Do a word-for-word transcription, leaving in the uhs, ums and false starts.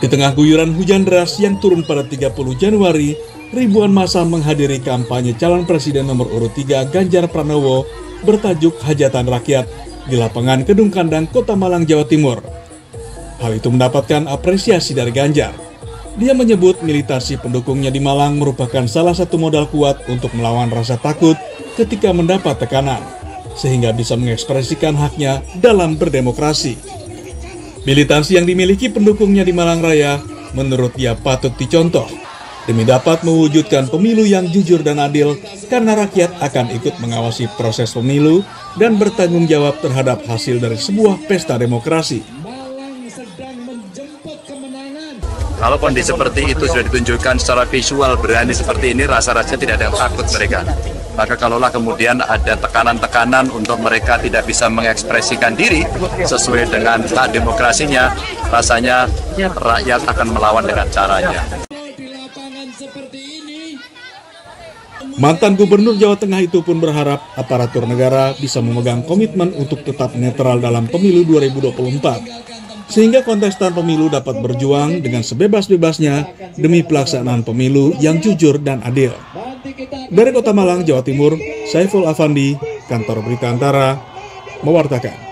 Di tengah guyuran hujan deras yang turun pada tiga puluh Januari, ribuan massa menghadiri kampanye calon presiden nomor urut tiga Ganjar Pranowo bertajuk Hajatan Rakyat di lapangan Kedung Kandang, Kota Malang, Jawa Timur. Hal itu mendapatkan apresiasi dari Ganjar. Dia menyebut militasi pendukungnya di Malang merupakan salah satu modal kuat untuk melawan rasa takut ketika mendapat tekanan, sehingga bisa mengekspresikan haknya dalam berdemokrasi. Militansi yang dimiliki pendukungnya di Malang Raya menurut dia patut dicontoh demi dapat mewujudkan pemilu yang jujur dan adil, karena rakyat akan ikut mengawasi proses pemilu dan bertanggung jawab terhadap hasil dari sebuah pesta demokrasi. Kalau kondisi seperti itu sudah ditunjukkan secara visual berani seperti ini, rasa-rasanya tidak ada yang takut mereka. Maka kalaulah kemudian ada tekanan-tekanan untuk mereka tidak bisa mengekspresikan diri sesuai dengan hak demokrasinya, rasanya rakyat akan melawan dengan caranya. Mantan Gubernur Jawa Tengah itu pun berharap aparatur negara bisa memegang komitmen untuk tetap netral dalam pemilu dua ribu dua puluh empat, sehingga kontestan pemilu dapat berjuang dengan sebebas-bebasnya demi pelaksanaan pemilu yang jujur dan adil. Dari Kota Malang, Jawa Timur, Saiful Afandi, Kantor Berita Antara, mewartakan.